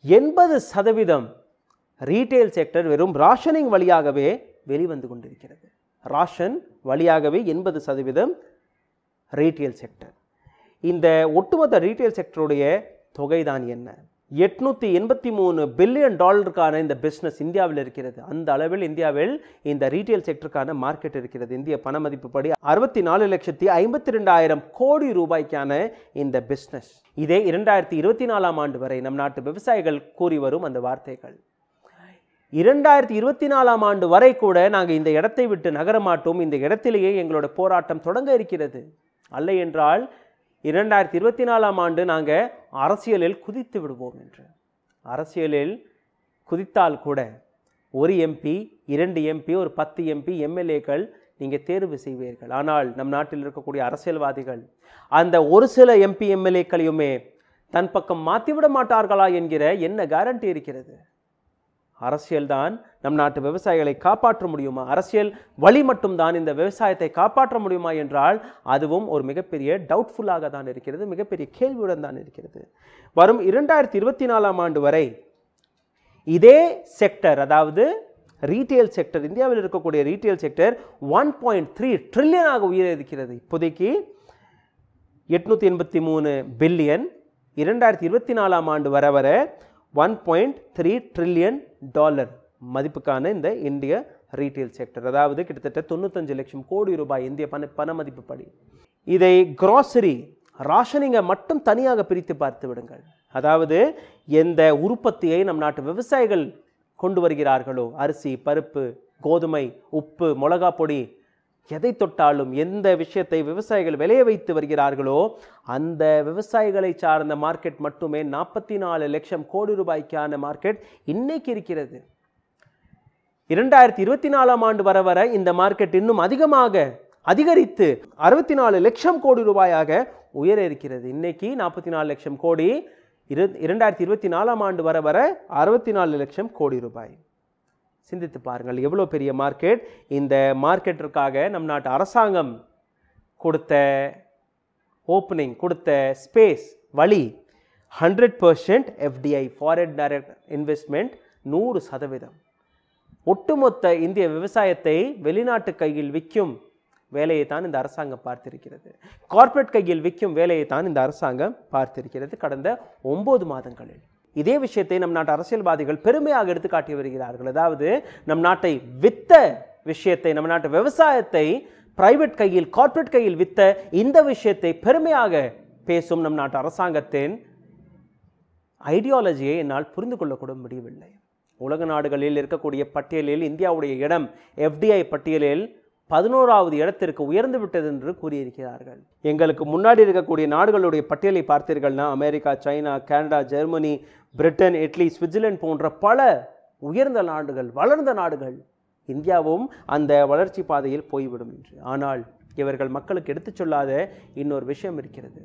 Speaker 1: எண்பது சதவீதம் ரீட்டைல் செக்டர் வெறும் ராஷனிங் வழியாகவே வெளிவந்து கொண்டிருக்கிறது. ராஷன் வழியாகவே எண்பது சதவீதம் ரீட்டைல் செக்டர். இந்த ஒட்டுமொத்த ரீட்டைல் செக்டருடைய தொகைதான் என்ன? எட்நூற்றி எண்பத்தி மூணு பில்லியன் டாலருக்கான இந்த பிஸ்னஸ் இந்தியாவில் இருக்கிறது. அந்த அளவில் இந்தியாவில் இந்த ரீட்டைல் செக்டருக்கான மார்க்கெட் இருக்கிறது. இந்திய பண மதிப்புப்படி அறுபத்தி நாலு லட்சத்தி ஐம்பத்தி ரெண்டாயிரம் கோடி ரூபாய்க்கான இந்த பிஸ்னஸ். இதே இரண்டாயிரத்தி இருபத்தி நாலாம் ஆண்டு வரை நம் நாட்டு விவசாயிகள் கூறி வரும் அந்த வார்த்தைகள். இரண்டாயிரத்தி இருபத்தி நாலாம் ஆண்டு வரை கூட நாங்கள் இந்த இடத்தை விட்டு நகர மாட்டோம், இந்த இடத்திலேயே எங்களோட போராட்டம் தொடங்க இருக்கிறது. அல்ல என்றால் இரண்டாயிரத்தி இருபத்தி நாலாம் ஆண்டு நாங்கள் அரசியலில் குதித்து விடுவோம் என்று. அரசியலில் குதித்தால் கூட ஒரு எம்பி, இரண்டு எம்பி, ஒரு பத்து எம்பி, எம்எல்ஏக்கள் நீங்கள் தேர்வு செய்வீர்கள். ஆனால் நம் நாட்டில் இருக்கக்கூடிய அரசியல்வாதிகள் அந்த ஒரு சில எம்பி எம்எல்ஏக்களையுமே தன் பக்கம் மாற்றிவிட மாட்டார்களா என்கிற என்ன கேரண்டி இருக்கிறது? அரசியல் தான் நம் நாட்டு விவசாயிகளை காப்பாற்ற முடியுமா? அரசியல் வழி மட்டும்தான் இந்த விவசாயத்தை காப்பாற்ற முடியுமா என்றால் அதுவும் ஒரு மிகப்பெரிய டவுட்ஃபுல்லாக தான் இருக்கிறது, மிகப்பெரிய கேள்வியுடன் தான் இருக்கிறது. வரும் இரண்டாயிரத்தி இருபத்தி நாலாம் ஆண்டு வரை இதே செக்டர், அதாவது ரீட்டைல் செக்டர், இந்தியாவில் இருக்கக்கூடிய retail sector one point three ட்ரில்லியனாக உயர இருக்கிறது. இப்போதைக்கு எட்நூற்றி எண்பத்தி மூணு பில்லியன், இரண்டாயிரத்தி இருபத்தி நாலாம் ஆண்டு வர வர one point three trillion dollar மதிப்புக்கான இந்த இந்திய ரீட்டைல் செக்டர், அதாவது கிட்டத்தட்ட தொண்ணூத்தஞ்சு லட்சம் கோடி ரூபாய் இந்திய பண பண மதிப்புப்படி. இதை கிராசரி ராஷனிங்கை மட்டும் தனியாக பிரித்து பார்த்து விடுங்கள். அதாவது எந்த உற்பத்தியை நம் நாட்டு விவசாயிகள் கொண்டு வருகிறார்களோ, அரிசி, பருப்பு, கோதுமை, உப்பு, மிளகா பொடி, எதை தொட்டாலும் எந்த விஷயத்தை விவசாயிகள் விளைய வைத்து வருகிறார்களோ அந்த விவசாயிகளை சார்ந்த மார்க்கெட் மட்டுமே நாற்பத்தி நாலு லட்சம் கோடி ரூபாய்க்கான மார்க்கெட் இன்னைக்கு இருக்கிறது. இரண்டாயிரத்தி இருபத்தி நாலாம் ஆண்டு வர வர இந்த மார்க்கெட் இன்னும் அதிகமாக அதிகரித்து அறுபத்தி நாலு லட்சம் கோடி ரூபாயாக உயர இருக்கிறது. இன்னைக்கு நாற்பத்தி நாலு லட்சம் கோடி, இரு இரண்டாயிரத்தி இருபத்தி நாலாம் ஆண்டு வர வர அறுபத்தி நாலு லட்சம் கோடி ரூபாய். சிந்தித்து பாருங்கள் எவ்வளோ பெரிய மார்க்கெட். இந்த மார்க்கெட்டிற்காக நம் நாட்டு அரசாங்கம் கொடுத்த ஓப்பனிங், கொடுத்த ஸ்பேஸ், வழி hundred percent FDI, foreign direct investment நூறு சதவீதம். ஒட்டுமொத்த இந்திய விவசாயத்தை வெளிநாட்டு கையில் விற்கும் வேலையை தான் இந்த அரசாங்கம் பார்த்திருக்கிறது. கார்ப்பரேட் கையில் விற்கும் வேலையை தான் இந்த அரசாங்கம் பார்த்திருக்கிறது கடந்த ஒன்பது மாதங்களில். இதே விஷயத்தை நம் நாட்டு அரசியல்வாதிகள் பெருமையாக எடுத்து காட்டி வருகிறார்கள். அதாவது நம் நாட்டை வித்த விஷயத்தை, நம் நாட்டு விவசாயத்தை பிரைவேட் கையில், கார்ப்பரேட் கையில் வித்த இந்த விஷயத்தை பெருமையாக பேசும் நம் நாட்டு அரசாங்கத்தின் ஐடியாலஜியை என்னால் புரிந்து கொள்ளக்கூட முடியவில்லை. உலக நாடுகளில் இருக்கக்கூடிய பட்டியலில் இந்தியாவுடைய இடம் எஃப்டிஐ பட்டியலில் பதினோராவது இடத்திற்கு உயர்ந்து விட்டது என்று கூறியிருக்கிறார்கள். எங்களுக்கு முன்னாடி இருக்கக்கூடிய நாடுகளுடைய பட்டியலை பார்த்தீர்கள்னா America, China, Canada, Germany, Britain, Italy, Switzerland போன்ற பல உயர்ந்த நாடுகள், வளர்ந்த நாடுகள். இந்தியாவும் அந்த வளர்ச்சி பாதையில் போய்விடும் என்று. ஆனால் இவர்கள் மக்களுக்கு எடுத்துச் சொல்லாத இன்னொரு விஷயம் இருக்கிறது.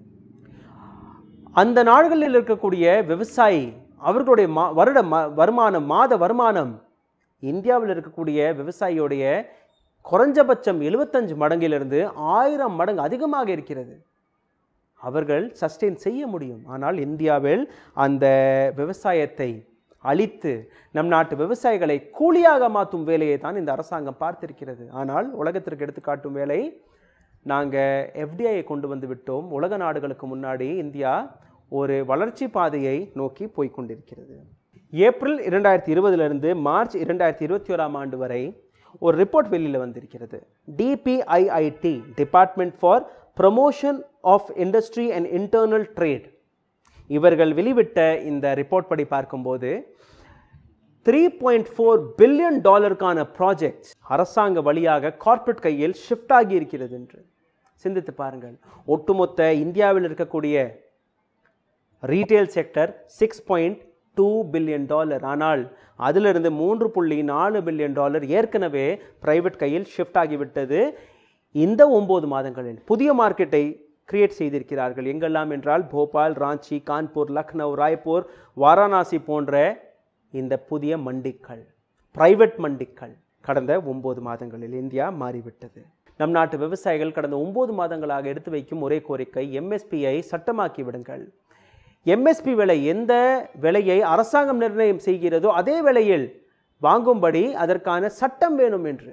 Speaker 1: அந்த நாடுகளில் இருக்கக்கூடிய விவசாயி அவர்களுடைய மா வருட வருமானம், மாத வருமானம் இந்தியாவில் இருக்கக்கூடிய விவசாயியுடைய குறைஞ்சபட்சம் எழுபத்தஞ்சு மடங்கிலிருந்து ஆயிரம் மடங்கு அதிகமாக இருக்கிறது. அவர்கள் சஸ்டெயின் செய்ய முடியும். ஆனால் இந்தியாவில் அந்த விவசாயத்தை அழித்து நம் நாட்டு விவசாயிகளை கூலியாக மாற்றும் வேலையை தான் இந்த அரசாங்கம் பார்த்திருக்கிறது. ஆனால் உலகத்திற்கு எடுத்துக்காட்டும் வேலை நாங்கள் எஃப்டிஐயை கொண்டு வந்து விட்டோம். உலக நாடுகளுக்கு முன்னாடி இந்தியா ஒரு வளர்ச்சி பாதையை நோக்கி போய்கொண்டிருக்கிறது. ஏப்ரல் இரண்டாயிரத்தி இருபதுலேருந்து மார்ச் இரண்டாயிரத்தி இருபத்தி ஓராம் ஆண்டு வரை ஒரு ரிப்போர்ட் வெளியில் வந்திருக்கிறது. DPIIT, department for promotion of industry and internal trade, இவர்கள் வெளிவிட்ட இந்த ரிப்போர்ட் படி பார்க்கும்போது த்ரீ பாயிண்ட் ஃபோர் பில்லியன் டாலருக்கான ப்ராஜெக்ட்ஸ் அரசாங்க வழியாக கார்ப்பரேட் கையில் ஷிஃப்ட் ஆகி இருக்கிறது என்று சிந்தித்து பாருங்கள். ஒட்டுமொத்த இந்தியாவில் இருக்கக்கூடிய retail sector six point two billion dollar. ஆனால் அதிலிருந்து மூன்று புள்ளி நாலு பில்லியன் டாலர் ஏற்கனவே பிரைவேட் கையில் ஷிஃப்ட் ஆகிவிட்டது. இந்த ஒன்பது மாதங்களில் புதிய மார்க்கெட்டை கிரியேட் செய்திருக்கிறார்கள். எங்கெல்லாம் என்றால் போபால், ராஞ்சி, கான்பூர், லக்னோ, ராய்ப்பூர், வாரணாசி போன்ற இந்த புதிய மண்டிக்கள், பிரைவேட் மண்டிக்கள் கடந்த ஒன்பது மாதங்களில் இந்தியா மாறிவிட்டது. நம் நாட்டு விவசாயிகள் கடந்த ஒன்பது மாதங்களாக எடுத்து வைக்கும் ஒரே கோரிக்கை எம்எஸ்பியை சட்டமாக்கி விடுங்கள். எம்எஸ்பி விலை எந்த விலையை அரசாங்கம் நிர்ணயம் செய்கிறதோ அதே விலையில் வாங்கும்படி அதற்கான சட்டம் வேணும் என்று.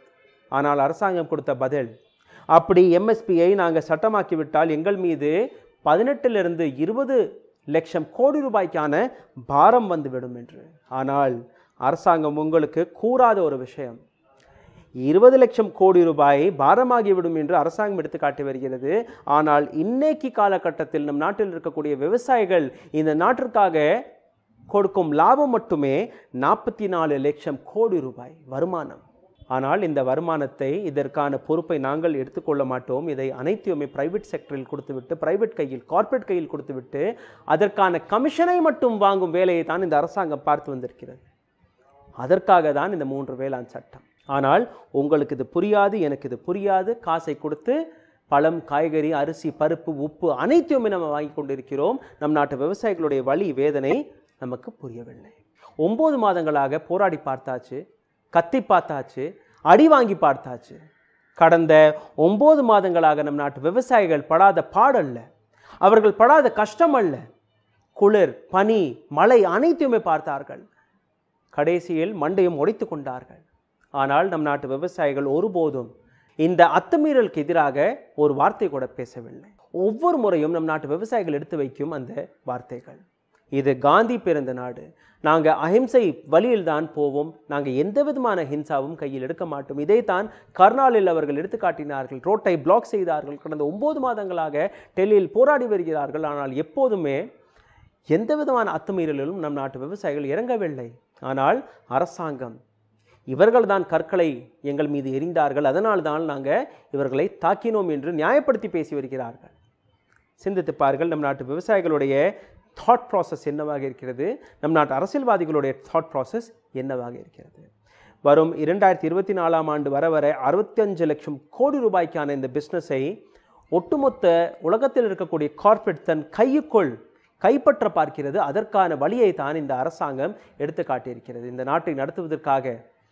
Speaker 1: ஆனால் அரசாங்கம் கொடுத்த பதில், அப்படி எம்எஸ்பியை நாங்கள் சட்டமாக்கிவிட்டால் எங்கள் மீது பதினெட்டிலிருந்து இருபது லட்சம் கோடி ரூபாய்க்கான பாரம் வந்துவிடும் என்று. ஆனால் அரசாங்கம் உங்களுக்கு கூறாத ஒரு விஷயம், இருபது லட்சம் கோடி ரூபாய் பாரமாகிவிடும் என்று அரசாங்கம் எடுத்து காட்டி வருகிறது. ஆனால் இன்னைக்கு காலகட்டத்தில் நம் நாட்டில் இருக்கக்கூடிய விவசாயிகள் இந்த நாட்டிற்காக கொடுக்கும் லாபம் மட்டுமே நாற்பத்தி நாலு லட்சம் கோடி ரூபாய் வருமானம். ஆனால் இந்த வருமானத்தை, இதற்கான பொறுப்பை நாங்கள் எடுத்துக்கொள்ள மாட்டோம். இதை அனைத்தையுமே பிரைவேட் செக்டரில் கொடுத்துவிட்டு, பிரைவேட் கையில், கார்ப்பரேட் கையில் கொடுத்துவிட்டு அதற்கான கமிஷனை மட்டும் வாங்கும் வேலையை தான் இந்த அரசாங்கம் பார்த்து வந்திருக்கிறது. அதற்காக தான் இந்த மூன்று வேளாண் சட்டம். ஆனால் உங்களுக்கு இது புரியாது, எனக்கு இது புரியாது. காசை கொடுத்து பழம், காய்கறி, அரிசி, பருப்பு, உப்பு அனைத்தையுமே நம்ம வாங்கி கொண்டிருக்கிறோம். நம் நாட்டு விவசாயிகளுடைய வலி, வேதனை நமக்கு புரியவில்லை. ஒன்பது மாதங்களாக போராடி பார்த்தாச்சு, கத்தி பார்த்தாச்சு, அடி வாங்கி பார்த்தாச்சு. கடந்த ஒன்பது மாதங்களாக நம் நாட்டு விவசாயிகள் படாத பாடல்ல, அவர்கள் படாத கஷ்டம் அல்ல, குளிர், பனி, மழை அனைத்தையுமே பார்த்தார்கள். கடைசியில் மண்டையும் உடைத்து கொண்டார்கள். ஆனால் நம் நாட்டு விவசாயிகள் ஒருபோதும் இந்த அத்துமீறலுக்கு எதிராக ஒரு வார்த்தை கூட பேசவில்லை. ஒவ்வொரு முறையும் நம் நாட்டு விவசாயிகள் எடுத்து வைக்கும் அந்த வார்த்தைகள், இது காந்தி பிறந்த நாடு, நாங்கள் அஹிம்சை வழியில் தான் போவோம், நாங்கள் எந்த விதமான ஹிம்சாவும் கையில் எடுக்க மாட்டோம். இதைத்தான் கர்னாலில் அவர்கள் எடுத்து காட்டினார்கள். ரோட்டை பிளாக் செய்தார்கள். கடந்த ஒன்பது மாதங்களாக டெல்லியில் போராடி வருகிறார்கள். ஆனால் எப்போதுமே எந்த விதமான அத்துமீறலிலும் நம் நாட்டு விவசாயிகள் இறங்கவில்லை. ஆனால் அரசாங்கம், இவர்கள் தான் கற்களை எங்கள் மீது எறிந்தார்கள், அதனால் தான் நாங்கள் இவர்களை தாக்கினோம் என்று நியாயப்படுத்தி பேசி வருகிறார்கள். சிந்தித்து பாருங்கள், நம் நாட்டு விவசாயிகளுடைய தாட் ப்ராசஸ் என்னவாக இருக்கிறது, நம் நாட்டு அரசியல்வாதிகளுடைய தாட் ப்ராசஸ் என்னவாக இருக்கிறது. வரும் இரண்டாயிரத்தி இருபத்தி நாலாம் ஆண்டு வர வர அறுபத்தி அஞ்சு லட்சம் கோடி ரூபாய்க்கான இந்த பிஸ்னஸை ஒட்டுமொத்த உலகத்தில் இருக்கக்கூடிய கார்ப்பரேட் தன் கையுக்குள் கைப்பற்ற பார்க்கிறது. அதற்கான வழியை தான் இந்த அரசாங்கம் எடுத்து காட்டியிருக்கிறது. இந்த நாட்டை நடத்துவதற்காக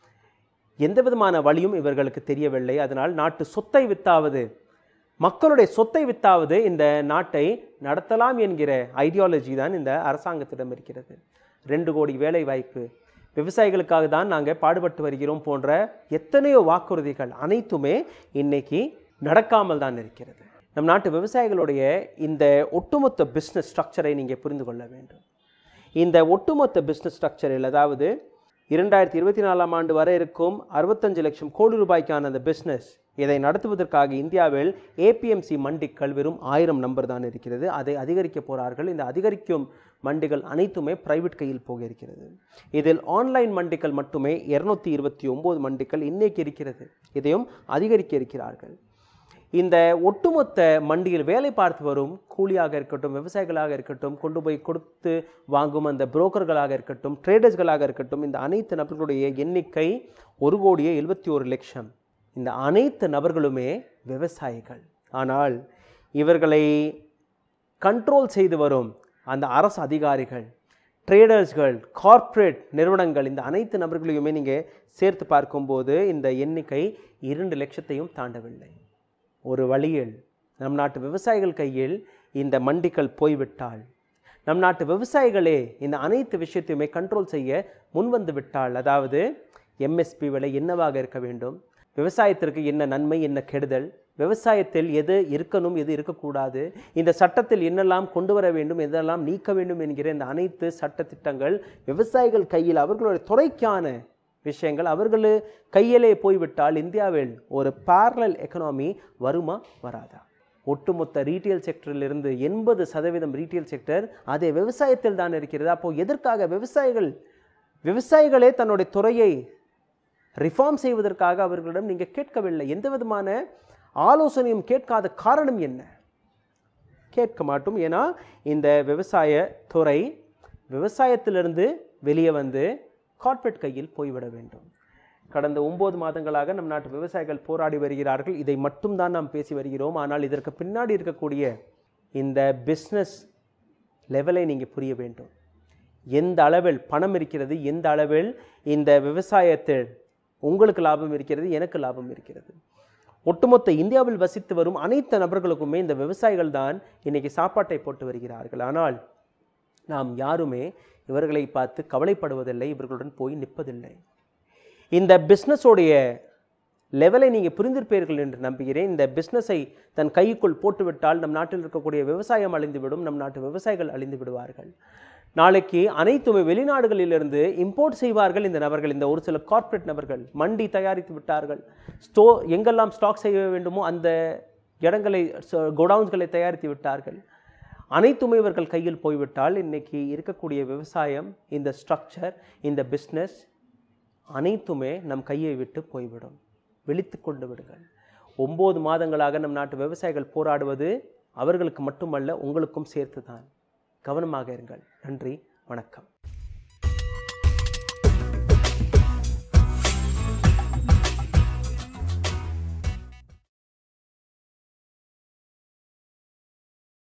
Speaker 1: எந்த விதமான வழியும் இவர்களுக்கு தெரியவில்லை. அதனால் நாட்டு சொத்தை வித்தாவது, மக்களுடைய சொத்தை வித்தாவது இந்த நாட்டை நடத்தலாம் என்கிற ஐடியாலஜி தான் இந்த அரசாங்கத்திடம் இருக்கிறது. ரெண்டு கோடி வேலை வாய்ப்பு, விவசாயிகளுக்காக தான் நாங்கள் பாடுபட்டு வருகிறோம் போன்ற எத்தனையோ வாக்குறுதிகள் அனைத்துமே இன்னைக்கு நடக்காமல் தான் இருக்கிறது. நம் நாட்டு விவசாயிகளுடைய இந்த ஒட்டுமொத்த பிஸ்னஸ் ஸ்ட்ரக்சரை நீங்கள் புரிந்து கொள்ள வேண்டும். இந்த ஒட்டுமொத்த பிஸ்னஸ் ஸ்ட்ரக்சரில், அதாவது இரண்டாயிரத்தி இருபத்தி நாலாம் ஆண்டு வரை இருக்கும் அறுபத்தஞ்சு லட்சம் கோடி ரூபாய்க்கான அந்த பிஸ்னஸ், இதை நடத்துவதற்காக இந்தியாவில் ஏபிஎம்சி மண்டிகள் வெறும் ஆயிரம் நம்பர் தான் இருக்கிறது. அதை அதிகரிக்க போகிறார்கள். இந்த அதிகரிக்கும் மண்டிகள் அனைத்துமே பிரைவேட் கையில் போக இருக்கிறது. இதில் ஆன்லைன் மண்டிகள் மட்டுமே இருநூத்தி இருபத்தி ஒன்பது மண்டிகள் இன்னைக்கு இருக்கிறது. இதையும் அதிகரிக்க இருக்கிறார்கள். இந்த ஒட்டுமொத்த மண்டியில் வேலை பார்த்து வரும் கூலியாக இருக்கட்டும், விவசாயிகளாக இருக்கட்டும், கொண்டு போய் கொடுத்து வாங்கும் அந்த புரோக்கர்களாக இருக்கட்டும், ட்ரேடர்ஸ்களாக இருக்கட்டும், இந்த அனைத்து நபர்களுடைய எண்ணிக்கை ஒரு கோடியே எழுபத்தி ஒரு லட்சம். இந்த அனைத்து நபர்களுமே விவசாயிகள். ஆனால் இவர்களை கண்ட்ரோல் செய்து வரும் அந்த அரசு அதிகாரிகள், ட்ரேடர்ஸ்கள், கார்ப்பரேட் நிறுவனங்கள், இந்த அனைத்து நபர்களையுமே நீங்கள் சேர்த்து பார்க்கும்போது இந்த எண்ணிக்கை இரண்டு லட்சத்தையும் தாண்டவில்லை. ஒரு வழியில் நம் நாட்டு விவசாயிகள் கையில் இந்த மண்டிகள் போய்விட்டால், நம் நாட்டு விவசாயிகளே இந்த அனைத்து விஷயத்தையுமே கண்ட்ரோல் செய்ய முன்வந்து விட்டால், அதாவது எம்எஸ்பி விலை என்னவாக இருக்க வேண்டும், விவசாயத்திற்கு என்ன நன்மை, என்ன கெடுதல், விவசாயத்தில் எது இருக்கணும், எது இருக்கக்கூடாது, இந்த சட்டத்தில் என்னெல்லாம் கொண்டு வர வேண்டும், எதெல்லாம் நீக்க வேண்டும் என்கிற இந்த அனைத்து சட்டத்திட்டங்கள் விவசாயிகள் கையில், அவர்களுடைய துறைக்கான விஷயங்கள் அவர்கள் கையிலே போய்விட்டால் இந்தியாவில் ஒரு பேரலல் எக்கனாமி வருமா வராதா? ஒட்டுமொத்த ரீட்டெயில் செக்டரிலிருந்து எண்பது சதவீதம் ரீட்டெயில் செக்டர் அதே விவசாயத்தில் தான் இருக்கிறது. அப்போது எதற்காக விவசாயிகள் விவசாயிகளே தன்னுடைய துறையை ரிஃபார்ம் செய்வதற்காக அவர்களிடம் நீங்கள் கேட்கவில்லை? எந்த விதமான ஆலோசனையும் கேட்காத காரணம் என்ன? கேட்க மாட்டோம். ஏன்னா இந்த விவசாய துறை விவசாயத்திலிருந்து வெளியே வந்து கார்ப்பரேட் கையில் போய்விட வேண்டும். கடந்த ஒன்பது மாதங்களாக நம் நாட்டு விவசாயிகள் போராடி வருகிறார்கள். இதை மட்டும் தான் நாம் பேசி வருகிறோம். ஆனால் இதற்கு பின்னாடி இருக்கக்கூடிய இந்த பிஸ்னஸ் லெவலை நீங்கள் புரிய வேண்டும். எந்த அளவில் பணம் இருக்கிறது, எந்த அளவில் இந்த விவசாயத்தில் உங்களுக்கு லாபம் இருக்கிறது, எனக்கு லாபம் இருக்கிறது. ஒட்டுமொத்த இந்தியாவில் வசித்து வரும் அனைத்து நபர்களுக்குமே இந்த விவசாயிகள் தான் இன்னைக்கு சாப்பாட்டை போட்டு வருகிறார்கள். ஆனால் நாம் யாருமே இவர்களை பார்த்து கவலைப்படுவதில்லை, இவர்களுடன் போய் நிற்பதில்லை. இந்த பிஸ்னஸோடைய லெவலை நீங்கள் புரிந்திருப்பீர்கள் என்று நம்புகிறேன். இந்த பிஸ்னஸை தன் கைக்குள் போட்டுவிட்டால் நம் நாட்டில் இருக்கக்கூடிய விவசாயம் அழிந்துவிடும், நம் நாட்டு விவசாயிகள் அழிந்து விடுவார்கள். நாளைக்கு அனைத்துமே வெளிநாடுகளிலிருந்து இம்போர்ட் செய்வார்கள் இந்த நபர்கள். இந்த ஒரு சில கார்ப்பரேட் நபர்கள் மண்டி தயாரித்து விட்டார்கள். ஸ்டோ எங்கெல்லாம் ஸ்டாக் செய்ய வேண்டுமோ அந்த இடங்களை, கோடவுன்ஸ்களை தயாரித்து விட்டார்கள். அனைத்துமே இவர்கள் கையில் போய்விட்டால் இன்னைக்கு இருக்கக்கூடிய விவசாயம், இந்த ஸ்ட்ரக்சர், இந்த பிஸ்னஸ் அனைத்துமே நம் கையை விட்டு போய்விடும். விழித்து கொண்டு விடுங்கள். ஒன்பது மாதங்களாக நம் நாட்டு விவசாயிகள் போராடுவது அவர்களுக்கு மட்டுமல்ல, உங்களுக்கும் சேர்த்துதான். கவனமாக இருங்கள். நன்றி, வணக்கம்.